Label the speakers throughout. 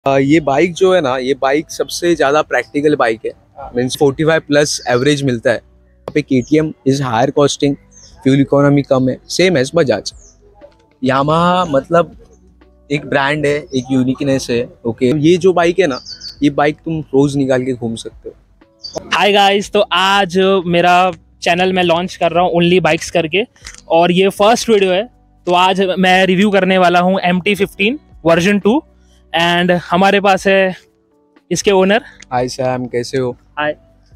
Speaker 1: ये बाइक जो है ना, ये बाइक सबसे ज़्यादा प्रैक्टिकल बाइक है। मीन्स 45 प्लस एवरेज मिलता है। यहाँ पे KTM is higher costing, fuel economy कम है, सेम एज बजाज। यामाहा मतलब एक ब्रांड है, एक यूनिकनेस है। ओके, ये जो बाइक है ना, ये बाइक तुम रोज़ निकाल के घूम सकते हो।
Speaker 2: हाय गाइस, तो आज मेरा चैनल मैं लॉन्च कर रहा हूँ ओनली बाइक्स करके, और ये फर्स्ट वीडियो है। तो आज मैं रिव्यू करने वाला हूँ MT-15 वर्जन 2 एंड हमारे पास है इसके ओनर।
Speaker 1: हाय सैम, कैसे हो?
Speaker 2: हाय।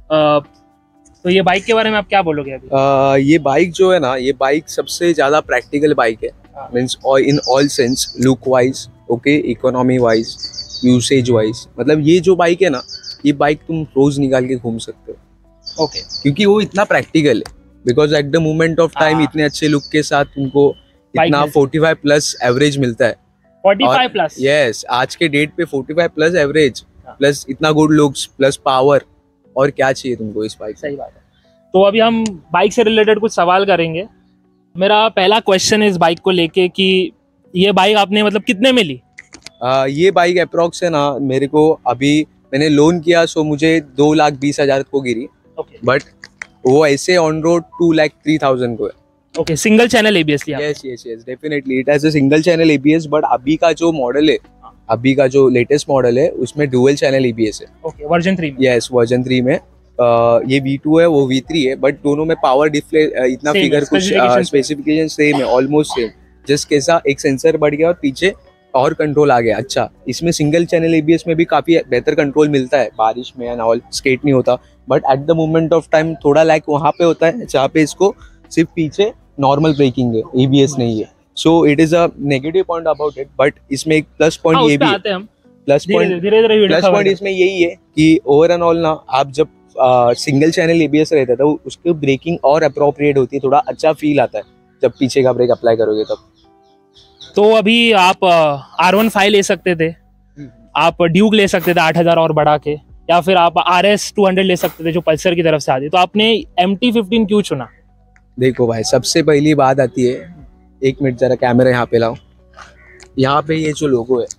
Speaker 2: तो ये बाइक के बारे में आप क्या बोलोगे अभी?
Speaker 1: ये बाइक जो है ना, ये बाइक सबसे ज़्यादा प्रैक्टिकल बाइक है। Means in all sense, look wise, okay, economy wise, usage wise. मतलब ये जो बाइक है ना, ये बाइक तुम रोज़ निकाल के घूम सकते हो।
Speaker 2: ओके,
Speaker 1: क्योंकि वो इतना प्रैक्टिकल है। Because at the moment of time इतने अच्छे लुक के साथ तुमको इतना 45 प्लस एवरेज मिलता है।
Speaker 2: 45 प्लस?
Speaker 1: यस, आज के डेट पे 45 प्लस एवरेज प्लस इतना गुड लुक्स प्लस पावर, और क्या चाहिए तुमको इस बाइक?
Speaker 2: सही बात है। तो अभी हम बाइक से रिलेटेड कुछ सवाल करेंगे। मेरा पहला क्वेश्चन है इस बाइक को लेके कि ये बाइक आपने मतलब कितने में ली?
Speaker 1: ये बाइक अप्रॉक्स है ना, मेरे को अभी मैंने लोन किया, सो मुझे 2,20,000 को गिरी। बट वो ऐसे ऑन रोड 2,03,000 को है।
Speaker 2: ओके, सिंगल चैनल ABS लिया?
Speaker 1: Yes yes yes, definitely it has a single channel ABS। But अभी का जो मॉडल है, अभी का जो लेटेस्ट मॉडल है, उसमें डुअल चैनल ABS है।
Speaker 2: ओके, वर्जन 3 में?
Speaker 1: यस, वर्जन 3 में। ये V2 है, वो V3 है, बट दोनों में पावर डिस्प्ले इतना फिगर कुछ स्पेसिफिकेशन सेम है, ऑलमोस्ट सेम। जस्ट कैसा एक सेंसर बढ़ गया और पीछे और कंट्रोल आ गया। अच्छा, इसमें सिंगल चैनल ABS में भी काफी बेहतर कंट्रोल मिलता है, बारिश में एंड ऑल स्केट नहीं होता। But at the moment of time थोड़ा लैग वहाँ पे होता है जहाँ पे इसको सिर्फ पीछे नॉर्मल ब्रेकिंग है, ABS नहीं है। So it is a negative point about it. But इसमें एक प्लस पॉइंट ये भी है, प्लस पॉइंट इसमें यही है कि ओवर एंड ऑल ना, आप जब सिंगल चैनल ABS रहता था, उसकी ब्रेकिंग और अप्रोप्रिएट होती है, थोड़ा अच्छा फील आता है जब पीछे का ब्रेक अप्लाई करोगे तब।
Speaker 2: तो अभी आप R15 ले सकते थे, आप ड्यूक ले सकते थे 8,000 और बढ़ा के, या फिर आप RS 200 ले सकते थे जो पल्सर की तरफ से आती है। तो आपने MT-15 क्यों चुना?
Speaker 1: देखो भाई, सबसे पहली बात आती है, एक मिनट जरा कैमरा यहाँ पे लाओ। यहाँ पे ये जो लोगो है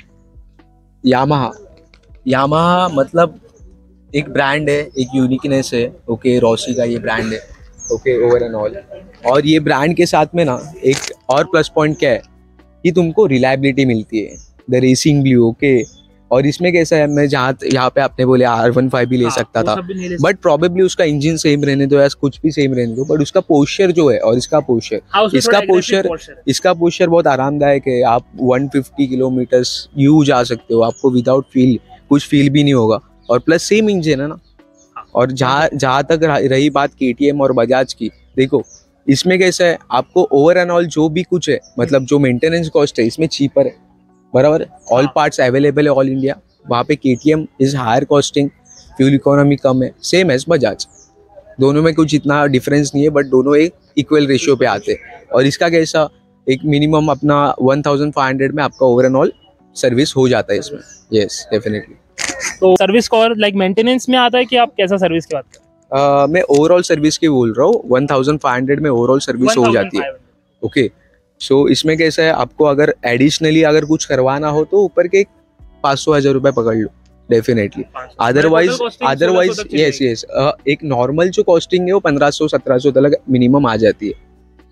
Speaker 1: यामाहा, यामाहा मतलब एक ब्रांड है, एक यूनिकनेस है। ओके, रॉसी का ये ब्रांड है। Okay, over and all. और ये ब्रांड के साथ में ना एक और प्लस पॉइंट क्या है कि तुमको रिलायबिलिटी मिलती है, द रेसिंग ब्लू। ओके, और इसमें कैसा है, मैं यहाँ पे आपने बोले R15 भी ले सकता था, बट प्रोबेबली उसका इंजन सेम रहने दो या कुछ भी सेम रहने दो, बट उसका पोस्चर जो है और इसका पोस्चर, इसका पोस्चर बहुत आरामदायक है। आप 150 किलोमीटर यूं जा सकते हो, आपको विदाउट फील कुछ फील भी नहीं होगा। और प्लस सेम इंजन है ना। और जहाँ तक रही बात KTM और बजाज की, देखो इसमें कैसा है, आपको ओवर एंड ऑल जो भी कुछ है, मतलब जो मेंटेनेंस कॉस्ट है, इसमें चीपर है, बराबर। ऑल पार्ट्स अवेलेबल है ऑल इंडिया। वहाँ पे KTM is higher costing, fuel economy कम है, सेम एज बजाज। दोनों में कुछ इतना डिफरेंस नहीं है, बट दोनों एक इक्वल रेशियो पे आते हैं। और इसका कैसा, एक मिनिमम अपना 1,500 में आपका ओवर एंड ऑल सर्विस हो जाता है इसमें। Yes, definitely.
Speaker 2: तो सर्विस को और लाइक मेंटेनेंस में आता है कि आप कैसा सर्विस की बात कर रहे हैं?
Speaker 1: मैं ओवरऑल सर्विस की बोल रहा हूँ। 1,500 में ओवरऑल सर्विस हो जाती है। ओके, सो इसमें कैसा है, आपको अगर एडिशनली अगर कुछ करवाना हो तो ऊपर के 500,000 रुपये पकड़ लो, डेफिनेटली। अदरवाइज यस यस, एक नॉर्मल जो कॉस्टिंग है वो 1,500-1,700 तक मिनिमम आ जाती है।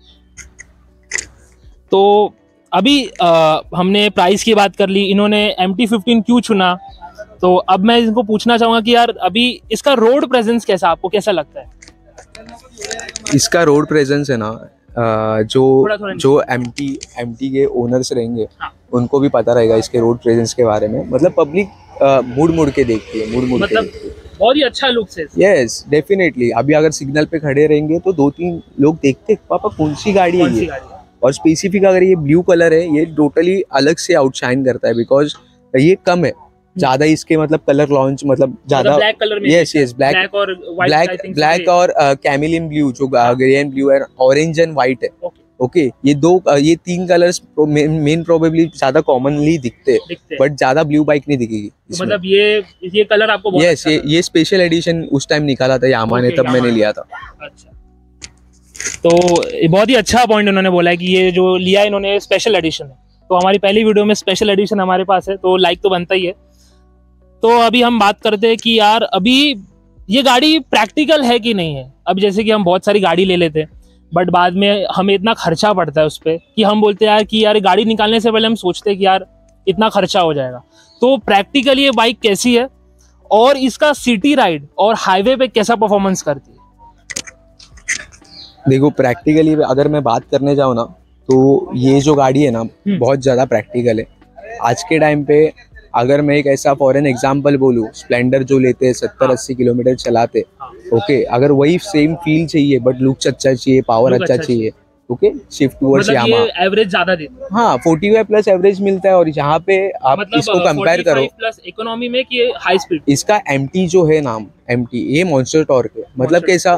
Speaker 2: तो अभी हमने प्राइस की बात कर ली, इन्होंने MT-15 क्यों चुना, तो अब मैं इनको पूछना चाहूंगा कि यार अभी इसका रोड प्रेजेंस कैसा, आपको कैसा लगता है?
Speaker 1: इसका रोड प्रेजेंस है ना, जो MT के ओनर्स रहेंगे, उनको भी पता रहेगा इसके रोड प्रेजेंस के बारे में। मतलब पब्लिक मुड़ के देखती है,
Speaker 2: मतलब बहुत ही अच्छा लुक है।
Speaker 1: Yes, definitely. अभी अगर सिग्नल पे खड़े रहेंगे तो 2-3 लोग देखते पापा कौन सी गाड़ी है ये। और स्पेसिफिक अगर ये ब्लू कलर है, ये टोटली अलग से आउटशाइन करता है, बिकॉज ये कम है ज्यादा इसके, मतलब कलर लॉन्च, मतलब ज्यादा
Speaker 2: ब्लैक कलर में।
Speaker 1: यस यस, ब्लैक और कैमिलियन ब्लू, जो ग्रे एंड ब्लू है, ऑरेंज एंड व्हाइट है। ओके, ये 3 कलर्स मेन प्रोबेबली ज्यादा कॉमनली दिखते हैं, बट ज्यादा ब्लू बाइक नहीं दिखेगी।
Speaker 2: मतलब ये कलर आपको
Speaker 1: यस, ये स्पेशल एडिशन उस टाइम निकाला था यामाहा ने, तब मैंने लिया था।
Speaker 2: अच्छा, तो बहुत ही अच्छा पॉइंट उन्होंने बोला है कि ये जो लिया इन्होंने स्पेशल एडिशन है। तो हमारी पहली वीडियो में स्पेशल एडिशन हमारे पास है, तो लाइक तो बनता ही है। तो अभी हम बात करते हैं कि यार अभी ये गाड़ी प्रैक्टिकल है कि नहीं है। अब जैसे कि हम बहुत सारी गाड़ी ले लेते हैं, बट बाद में हमें इतना खर्चा पड़ता है उस पर कि हम बोलते हैं यार कि यार गाड़ी निकालने से पहले हम सोचते हैं कि यार इतना खर्चा हो जाएगा। तो प्रैक्टिकली ये बाइक कैसी है और इसका सिटी राइड और हाईवे पे कैसा परफॉर्मेंस करती है?
Speaker 1: देखो प्रैक्टिकली अगर मैं बात करने जाऊँ ना, तो ये जो गाड़ी है ना बहुत ज़्यादा प्रैक्टिकल है आज के टाइम पे। अगर मैं एक ऐसा फॉरेन एग्जांपल बोलूँ, स्प्लेंडर जो लेते हैं 70-80 किलोमीटर चलाते, ओके, अगर वही सेम फील चाहिए बट लुक्स अच्छा चाहिए, पावर अच्छा चाहिए, okay, shift towards Yamaha.
Speaker 2: Average ज्यादा देते हैं।
Speaker 1: हाँ 45 प्लस एवरेज मिलता है। और यहाँ पे आप
Speaker 2: मतलब
Speaker 1: इसको कंपेयर करो
Speaker 2: 45 प्लस इकोनॉमी में कि हाई स्पीड।
Speaker 1: इसका MT जो है नाम, MT ये मॉन्स्टर टॉर्क है। मतलब कैसा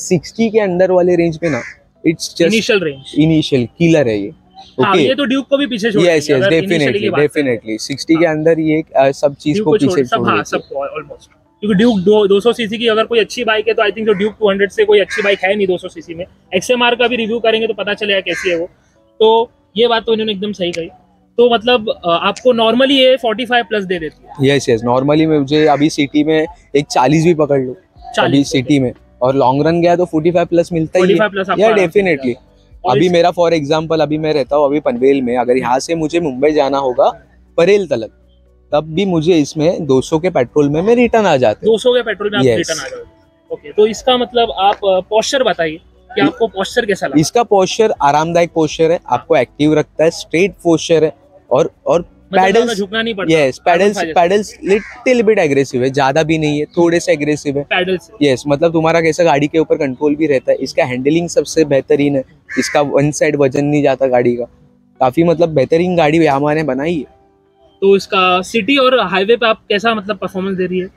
Speaker 1: 60 के अंडर वाले रेंज पे ना, it's just
Speaker 2: initial range,
Speaker 1: initial killer है ये।
Speaker 2: ओके, ये तो ड्यूक को भी पीछे छोड़
Speaker 1: यस यस डेफिनेटली 60 के अंदर ये सब चीज को पीछे छोड़
Speaker 2: हाँ, सब ऑलमोस्ट। क्योंकि ड्यूक 200 सीसी की अगर कोई अच्छी बाइक है तो आई थिंक जो ड्यूक 200 से कोई अच्छी बाइक है नहीं 200 सीसी में। XMR का भी रिव्यू करेंगे तो पता चलेगा कैसी है वो। तो ये बात तो इन्होंने एकदम सही कही। तो मतलब आपको नॉर्मली ये 45 प्लस दे देती है।
Speaker 1: यस नॉर्मली में मुझे अभी सिटी में एक 40 भी पकड़ लो, 40 सिटी में, और लॉन्ग रन गया तो 45 प्लस मिलता ही है या डेफिनेटली। अभी मेरा फॉर एग्जांपल अभी मैं रहता हूँ अभी पनवेल में, अगर यहाँ से मुझे मुंबई जाना होगा परेल तलक, तब भी मुझे इसमें 200 के पेट्रोल में मैं रिटर्न आ जाते।
Speaker 2: 200 के पेट्रोल में आप रिटर्न आ जाओगे। ओके, तो इसका मतलब आप पोस्चर बताइए कि आपको पोस्चर कैसा लगा?
Speaker 1: इसका पोस्चर आरामदायक पोस्चर है, आपको एक्टिव रखता है, स्ट्रेट पोस्चर है, और पैडल्स
Speaker 2: झुकना नहीं पड़ता।
Speaker 1: Yes paddles little bit aggressive है, ज्यादा भी नहीं है, थोड़े से एग्रेसिव है
Speaker 2: पैडल्स।
Speaker 1: यस मतलब तुम्हारा कैसा गाड़ी के ऊपर कंट्रोल भी रहता है। इसका हैंडलिंग सबसे बेहतरीन है, इसका वन साइड वजन नहीं जाता गाड़ी का, काफी मतलब बेहतरीन गाड़ी यामाहा ने बनाई है।
Speaker 2: तो इसका सिटी और हाईवे पे आप कैसा मतलब परफॉर्मेंस दे रही है?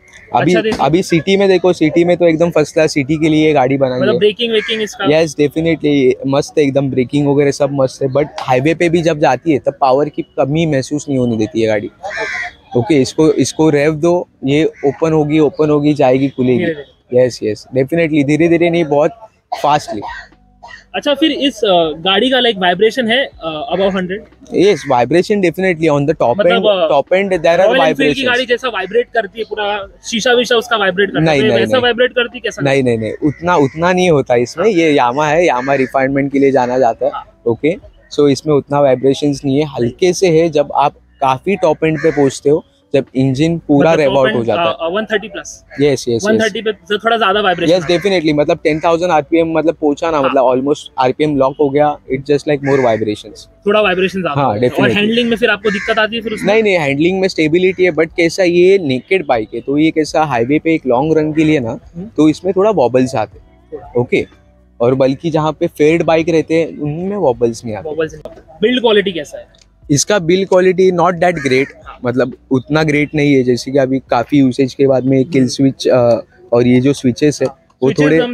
Speaker 1: अभी सिटी में देखो, सिटी में तो एकदम फर्स्ट क्लास, सिटी के लिए गाड़ी बनाई
Speaker 2: मतलब
Speaker 1: है।
Speaker 2: ब्रेकिंग वेकिंग इसका
Speaker 1: यस डेफिनेटली मस्त है एकदम, ब्रेकिंग वगैरह सब मस्त है। बट हाईवे पे भी जब जाती है तब पावर की कमी महसूस नहीं होने देती है गाड़ी। ओके, इसको रेव दो, ये ओपन होगी जाएगी, खुलेगी। यस डेफिनेटली, धीरे धीरे नहीं, बहुत फास्टली।
Speaker 2: अच्छा, फिर इस गाड़ी का लाइक वाइब्रेशन है above 100?
Speaker 1: Yes vibration definitely on the top and there are vibrations.
Speaker 2: की गाड़ी जैसा वाइब्रेट करती है, पूरा शीशा विशा उसका वाइब्रेट करता है, वैसा वाइब्रेट करती कैसा?
Speaker 1: नहीं उतना नहीं होता इसमें। ये यामाहा है, यामाहा रिफाइनमेंट के लिए जाना जाता है। ओके, सो इसमें उतना वाइब्रेशंस नहीं है, हल्के से है जब आप काफी टॉप एंड पे पहुंचते हो, जब इंजन पूरा रेव आउट हो जाता है
Speaker 2: 130 प्लस।
Speaker 1: यस
Speaker 2: 130 पे तो थोड़ा ज्यादा वाइब्रेशन।
Speaker 1: यस डेफिनेटली, मतलब 10,000 RPM मतलब पहुंचा ना, मतलब ऑलमोस्ट RPM लॉक हो गया, it just like more vibrations,
Speaker 2: थोड़ा वाइब्रेशन ज्यादा।
Speaker 1: हाँ डेफिनेटली।
Speaker 2: और हैंडलिंग में फिर आपको दिक्कत आती है फिर उसमें?
Speaker 1: नहीं हैंडलिंग में स्टेबिलिटी है, बट कैसा ये नेकेड बाइक है, तो ये कैसा हाईवे पे एक लॉन्ग रन के लिए ना, तो इसमें थोड़ा वॉबल्स आते। ओके, और बल्कि जहाँ पे फेयर्ड बाइक रहते हैं उनमें वॉबल्स नहीं आते।
Speaker 2: बिल्ड क्वालिटी कैसा है
Speaker 1: इसका? Build quality not that great, मतलब उतना ग्रेट नहीं है। जैसे कि अभी काफी यूसेज के बाद में किल स्विच और ये जो स्विचेस है वो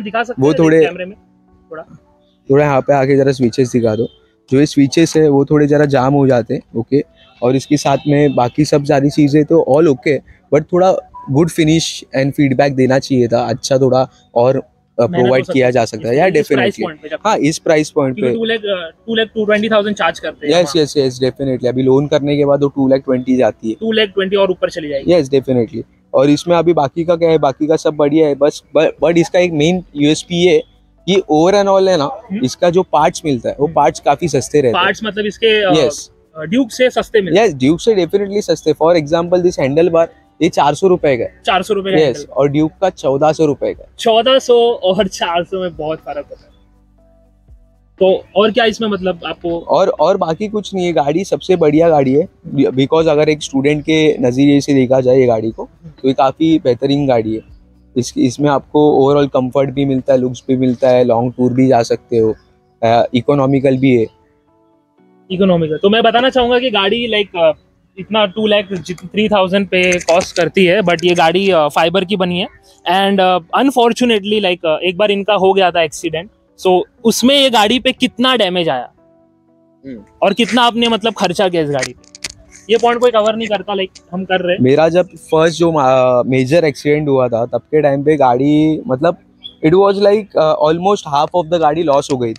Speaker 1: थोड़े यहाँ पे आके जरा स्विचेस दिखा दो। जो ये स्विचेस है वो थोड़े जरा जाम हो जाते हैं। ओके, और इसके साथ में बाकी सब सारी चीजें तो ऑल ओके, बट थोड़ा गुड फिनिश एंड फीडबैक देना चाहिए था, अच्छा थोड़ा और प्रोवाइड किया जा सकता है यार डेफिनेटली। हाँ इस प्राइस पॉइंट पे
Speaker 2: 2,20,000 चार्ज करते हैं।
Speaker 1: यस डेफिनेटली, अभी लोन करने के बाद वो 2,20,000 जाती है,
Speaker 2: 2,20,000 और ऊपर चली जाएगी।
Speaker 1: Yes definitely. और इसमें अभी बाकी का क्या है, बाकी का सब बढ़िया है, बस बट इसका एक मेन USP है कि ओवर एंड ऑल है ना, इसका जो पार्ट्स मिलता है वो पार्ट्स काफी सस्ते रहते हैं।
Speaker 2: पार्ट्स मतलब इसके ड्यूक से सस्ते मिलते हैं?
Speaker 1: यस ड्यूक से डेफिनेटली सस्ते। For example this handle bar ये 400 रुपए का है।
Speaker 2: 400 रुपए का?
Speaker 1: यस, और ड्यूक का 1400 रुपए का।
Speaker 2: 1400 और 400 में बहुत फर्क होता है। तो और क्या इसमें मतलब आपको?
Speaker 1: और बाकी कुछ नहीं है, गाड़ी सबसे बढ़िया गाड़ी है, बिकॉज अगर एक स्टूडेंट के नजरिए से देखा जाए ये गाड़ी को, तो ये काफी बेहतरीन गाड़ी है। इसमें आपको ओवरऑल कंफर्ट भी मिलता है, लुक्स भी मिलता है, लॉन्ग टूर भी जा सकते हो, इकोनॉमिकल भी है।
Speaker 2: इकोनॉमिकल तो मैं बताना चाहूंगा कि गाड़ी लाइक इतना 2,03,000 पे कॉस्ट करती है, बट ये गाड़ी फाइबर की बनी है। एंड अनफॉर्चुनेटली लाइक एक बार इनका हो गया था एक्सीडेंट, सो उसमें ये गाड़ी पे कितना डैमेज आया और कितना आपने मतलब खर्चा किया इस गाड़ी पे, ये पॉइंट कोई कवर नहीं करता, लाइक हम कर रहे हैं।
Speaker 1: मेरा जब फर्स्ट जो मेजर एक्सीडेंट हुआ था तब के टाइम पे गाड़ी मतलब it was like almost half of the गाड़ी लॉस हो गई थी।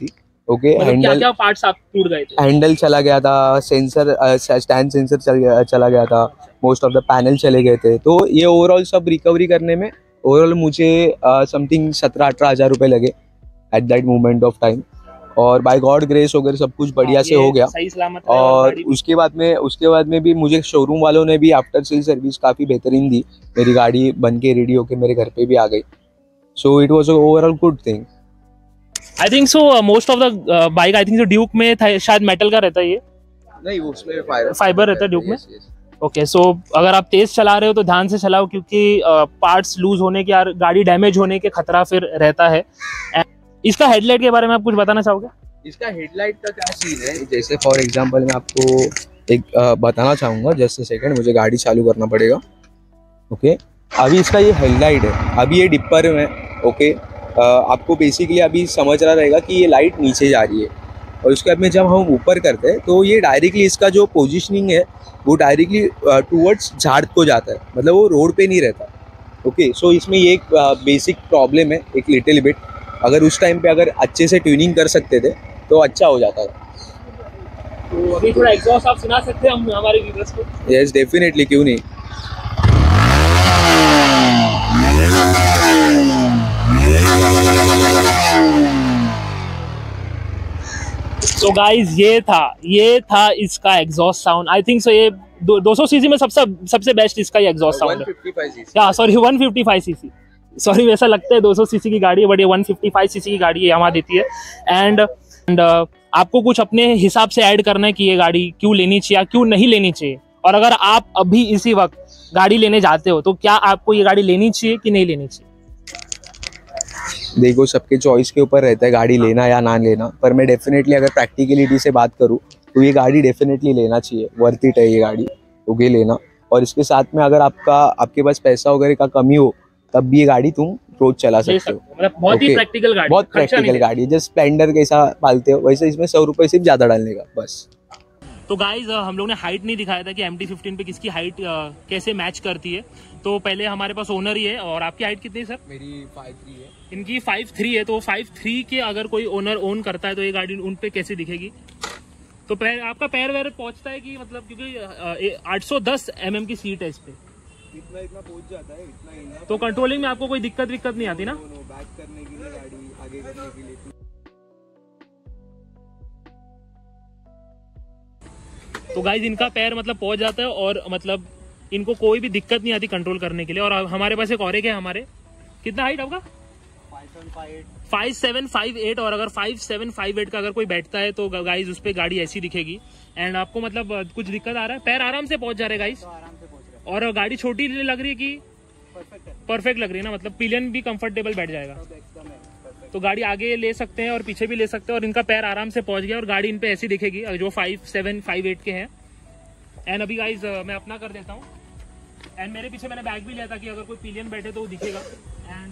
Speaker 1: ओके
Speaker 2: मतलब क्या
Speaker 1: हैंडल
Speaker 2: क्या पार्ट्स आप टूट गए थे?
Speaker 1: हैंडल चला गया था, सेंसर स्टैंड सेंसर चला गया था, मोस्ट ऑफ द पैनल चले गए थे। तो ये ओवरऑल सब रिकवरी करने में ओवरऑल मुझे समथिंग 17-18 हज़ार रुपये लगे at that moment of time. और बाय गॉड ग्रेस वगैरह सब कुछ बढ़िया से हो गया।
Speaker 2: सही सलामत है।
Speaker 1: और उसके बाद में भी मुझे शोरूम वालों ने भी आफ्टर सेल सर्विस काफ़ी बेहतरीन दी। मेरी गाड़ी बन के रेडी होके मेरे घर पे भी आ गई। So it was overall good thing.
Speaker 2: I think so most of the bike I think जो ड्यूक में था शायद मेटल का रहता है, ये
Speaker 1: नहीं वो उसमें
Speaker 2: फाइबर रहता है ड्यूक में। ओके सो अगर आप तेज चला रहे हो तो ध्यान से चलाओ, क्योंकि पार्ट्स लूज होने के या गाड़ी डैमेज होने के खतरा फिर रहता है। इसका हेडलाइट के बारे में आप कुछ बताना चाहोगे?
Speaker 1: इसका हेडलाइट का क्या सीन है, जैसे फॉर एग्जांपल मैं आपको एक बताना चाहूँगा। जस्ट सेकंड, मुझे गाड़ी चालू करना पड़ेगा। ओके अभी इसका ये हेडलाइट है, अभी ये डिपर में। ओके आपको बेसिकली अभी समझ रहा रहेगा कि ये लाइट नीचे जा रही है, और उसके बाद में जब हम ऊपर करते हैं तो ये डायरेक्टली इसका जो पोजीशनिंग है वो डायरेक्टली टूवर्ड्स झाड़ को जाता है, मतलब वो रोड पे नहीं रहता। ओके सो इसमें ये एक बेसिक प्रॉब्लम है, एक लिटिल बिट। अगर उस टाइम पे अगर अच्छे से ट्यूनिंग कर सकते थे तो अच्छा हो जाता था।
Speaker 2: तो अभी थोड़ा एग्जॉस्ट आप सुना सकते हैं हम हमारे व्यूअर्स को?
Speaker 1: यस डेफिनेटली, क्यों नहीं।
Speaker 2: तो गाइज ये था इसका exhaust sound. I think so ये 200 सीसी में सबसे बेस्ट इसका ये एग्जॉस्ट साउंड है। 155 सीसी, सॉरी वैसा लगता है 200 सीसी की गाड़ी है, बट ये 155 सीसी की गाड़ी यहाँ देती है। एंड आपको कुछ अपने हिसाब से ऐड करना है कि ये गाड़ी क्यों लेनी चाहिए या क्यों नहीं लेनी चाहिए। और अगर आप अभी इसी वक्त गाड़ी लेने जाते हो तो क्या आपको ये गाड़ी लेनी चाहिए कि नहीं लेनी चाहिए?
Speaker 1: देखो सबके चॉइस के ऊपर रहता है गाड़ी लेना या ना लेना, पर मैं डेफिनेटली अगर प्रैक्टिकलिटी से बात करूँ तो ये गाड़ी डेफिनेटली लेना चाहिए। वर्थ इट है ये गाड़ी, ओके लेना। और इसके साथ में अगर आपके पास पैसा वगैरह का कमी हो तब भी ये गाड़ी तुम रोज चला सकते हो।
Speaker 2: मतलब बहुत ही प्रैक्टिकल गाड़ी,
Speaker 1: बहुत प्रैक्टिकल गाड़ी है। जस्ट स्प्लेंडर कैसा पालते हो वैसे इसमें 100 रुपये सिर्फ ज्यादा डालने का बस।
Speaker 2: तो गाइज हम लोग ने हाइट नहीं दिखाया था कि MT-15 पे किसकी हाइट कैसे मैच करती है। तो पहले हमारे पास ओनर ही है। और आपकी हाइट कितनी है सर?
Speaker 1: मेरी 5'3" है।
Speaker 2: इनकी 5'3" है। तो 5'3" के अगर कोई ओनर ओन करता है तो ये गाड़ी उन पे कैसे दिखेगी? तो आपका पैर वैर पहुंचता है कि मतलब, क्योंकि 810 mm की सीट है इस पे,
Speaker 1: इतना पहुंच जाता है, इतना
Speaker 2: तो कंट्रोलिंग में आपको कोई दिक्कत नहीं आती ना?
Speaker 1: बैक करने के लिए गाड़ी, आगे करने के लिए।
Speaker 2: तो गाइज इनका पैर मतलब पहुंच जाता है और मतलब इनको कोई भी दिक्कत नहीं आती कंट्रोल करने के लिए। और हमारे पास एक और है, हमारे कितना हाइट आपका? 5758। और अगर 5758 का अगर कोई बैठता है तो गाइज उस पर गाड़ी ऐसी दिखेगी। एंड आपको मतलब कुछ दिक्कत आ रहा है? पैर आराम से पहुंच जा रहे गाइज। और गाड़ी छोटी लग रही है कि परफेक्ट लग रही है ना? मतलब पिलियन भी कंफर्टेबल बैठ जाएगा, तो गाड़ी आगे ले सकते हैं और पीछे भी ले सकते हैं। और इनका पैर आराम से पहुंच गया और गाड़ी इन पे ऐसी दिखेगी जो 5758 के हैं। एंड अभी गाइज मैं अपना कर देता हूँ। एंड मेरे पीछे मैंने बैग भी लिया था कि अगर कोई पिलियन बैठे तो वो दिखेगा। एंड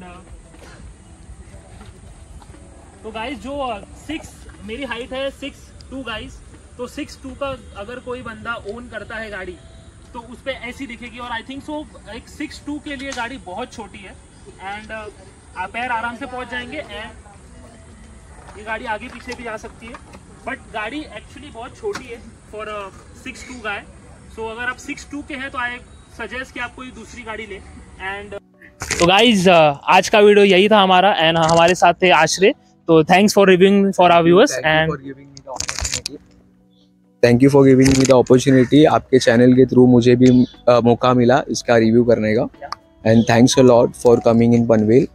Speaker 2: तो गाइज जो मेरी हाइट है 6'2" गाइज। तो 6'2" का अगर कोई बंदा ओन करता है गाड़ी तो उस पर ऐसी दिखेगी। और आई थिंक सो एक 6'2" के लिए गाड़ी बहुत छोटी है। एंड पैर आराम से पहुंच जाएंगे। एंड ये गाड़ी आगे पीछे भी जा सकती है, बट गाड़ी एक्चुअली बहुत छोटी है फॉर 6'2" गाय। सो अगर आप 6'2" के हैं तो आई सजेस्ट कि आप कोई दूसरी गाड़ी लें। एंड तो गाइज आज का वीडियो यही था हमारा। एंड हमारे साथ थे आश्रय। तो thanks for reviewing for our viewers and
Speaker 1: thank you for giving me the opportunity. आपके चैनल के थ्रू मुझे भी मौका मिला इसका रिव्यू करने का। And thanks a lot for coming in Panvel.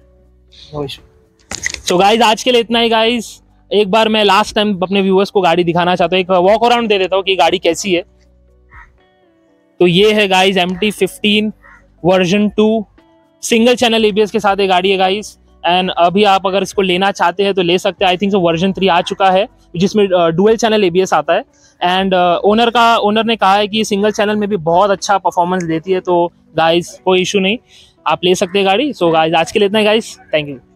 Speaker 2: तो गाइज आज के लिए इतना ही गाइज। एक बार मैं लास्ट टाइम अपने व्यूअर्स को गाड़ी दिखाना चाहता हूँ, एक वॉक अराउंड दे देता हूँ कि गाड़ी कैसी है। तो ये है guys MT-15 version 2 single channel ABS के साथ ये गाड़ी है गाइज। एंड अभी आप अगर इसको लेना चाहते हैं तो ले सकते हैं। आई थिंक वर्जन 3 आ चुका है जिसमें डुअल चैनल ABS आता है। एंड ओनर ने कहा है कि सिंगल चैनल में भी बहुत अच्छा परफॉर्मेंस देती है। तो गाइज कोई इशू नहीं, आप ले सकते हैं गाड़ी। सो गाइज आज के लिए इतना ही गाइज, थैंक यू।